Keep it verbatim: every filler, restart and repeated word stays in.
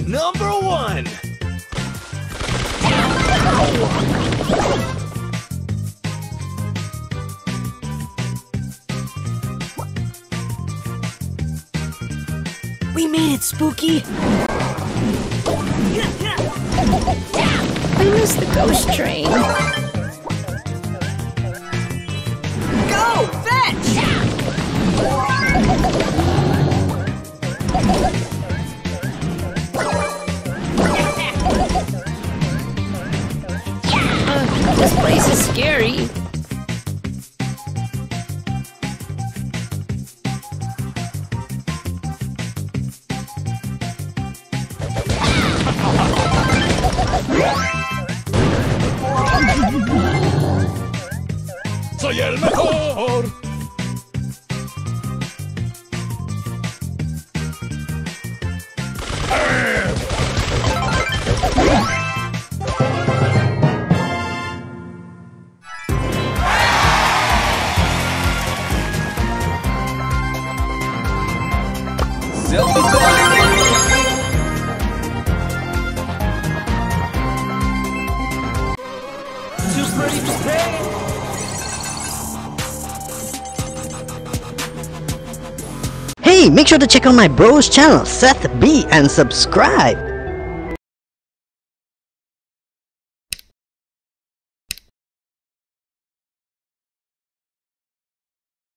Number one. We made it, Spooky! I missed the ghost train. Go! Fetch! Uh, this place is scary. ¡Soy el mejor! Too pretty to pay. Hey, make sure to check out my bro's channel, Seth B, and subscribe.